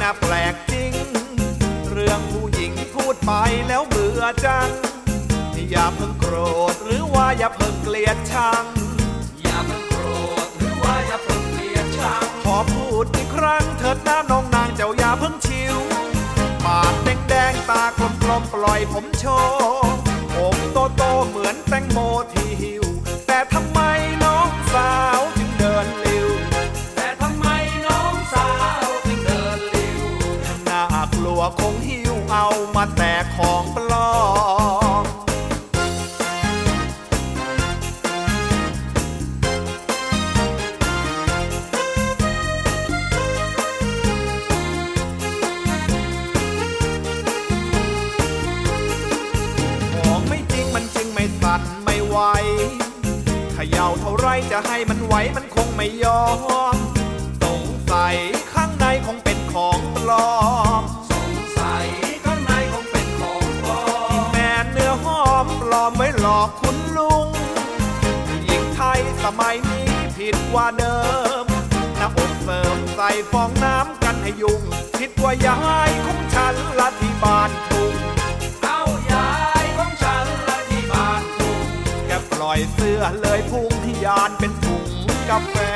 น่าแปลกจริงเรื่องผู้หญิงพูดไปแล้วเบื่อจังอย่าเพิ่งโกรธหรือว่าอย่าเพิ่งเกลียดชังอย่าเพิ่งโกรธหรือว่าอย่าเพิ่งเกลียดชังขอพูดอีกครั้งเถิดนะน้องนางเจ้าอย่าเพิ่งชิวปากแดงๆตากลมๆปล่อยผมโชว์ผมโตๆเหมือนแตงโมที่หิวแต่ทำไมน้องสาวจึงเดินลิ้วแต่ทำไมน้องสาวจึงเดินลิ้วน่ากลัวคงหิวเอามาแต่ของปลอมไม่ไหวเขย่าเท่าไรจะให้มันไหวมันคงไม่ยอมสงสัยข้างในคงเป็นของปลอมสงสัยข้างในคงเป็นของปลอมแม่เนื้อหอมปลอมไว้หลอกคุณลุงหญิงไทยสมัยนี้ผิดกว่าเดิมหน้าอกเสริมใส่ฟองน้ำกันให้ยุ่งผิดว่ายายของฉันละที่บ้านทุ่งปล่อยเสื้อเลยพุงที่ยานเป็นถุงกาแฟ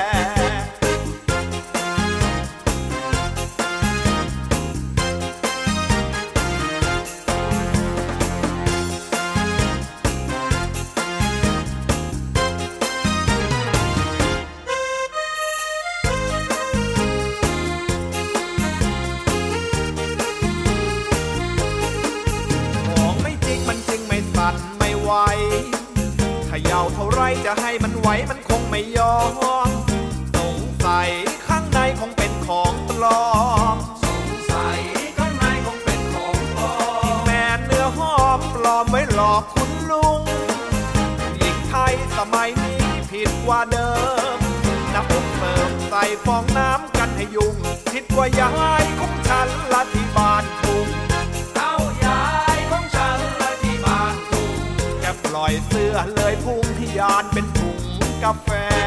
ของไม่จริงมันจริงไม่สั่นไม่ไหวเขย่าเท่าไรจะให้มันไหวมันคงไม่ยอมสงสัยข้างในคงเป็นของปลอมสงสัยข้างในคงเป็นของปลอมแม่เนื้อหอมปลอมไว้หลอกคุณลุงหญิงไทยสมัยนี้ผิดกว่าเดิมน้ำอกเติมใส่ฟองน้ำกันให้ยุ่งผิดกว่ายายของฉันละที่บ้านทุ่งปล่อยเสื้อเลยพุงที่ยานเป็นถุงกาแฟ